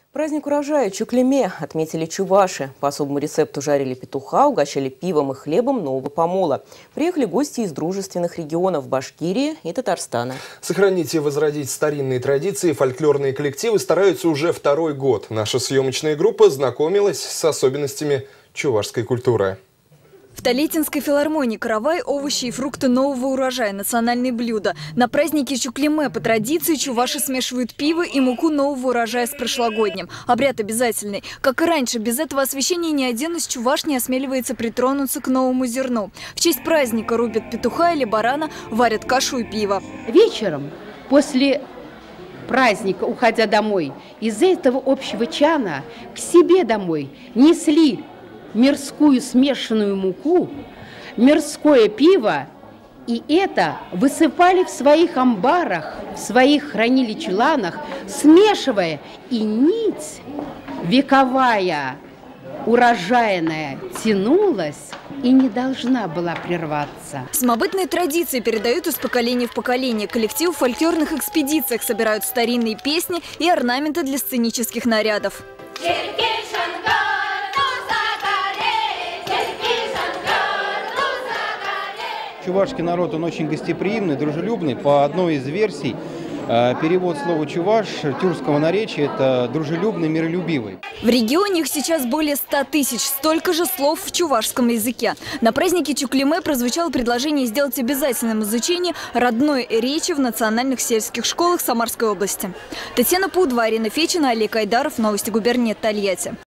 Праздник урожая Чуклеме отметили чуваши. По особому рецепту жарили петуха, угощали пивом и хлебом нового помола. Приехали гости из дружественных регионов Башкирии и Татарстана. Сохранить и возродить старинные традиции фольклорные коллективы стараются уже второй год. Наша съемочная группа знакомилась с особенностями чувашской культуры. В Толетинской филармонии каравай, овощи и фрукты нового урожая – национальные блюда. На празднике Чуклеме по традиции чуваши смешивают пиво и муку нового урожая с прошлогодним. Обряд обязательный. Как и раньше, без этого освящения ни один из чуваш не осмеливается притронуться к новому зерну. В честь праздника рубят петуха или барана, варят кашу и пиво. Вечером, после праздника, уходя домой, из этого общего чана к себе домой несли мирскую смешанную муку, мирское пиво, и это высыпали в своих амбарах, в своих хранилищ-ланах, смешивая, и нить вековая, урожайная тянулась и не должна была прерваться. Самобытные традиции передают из поколения в поколение. Коллектив в фольклорных экспедициях собирают старинные песни и орнаменты для сценических нарядов. Чувашский народ, он очень гостеприимный, дружелюбный. По одной из версий, перевод слова «чуваш» тюркского наречия – это «дружелюбный, миролюбивый». В регионе их сейчас более 100 тысяч, столько же слов в чувашском языке. На празднике Чуклеме прозвучало предложение сделать обязательным изучение родной речи в национальных сельских школах Самарской области. Татьяна Пудва, Арина Фечина, Олег Айдаров. Новости губернии Тольятти.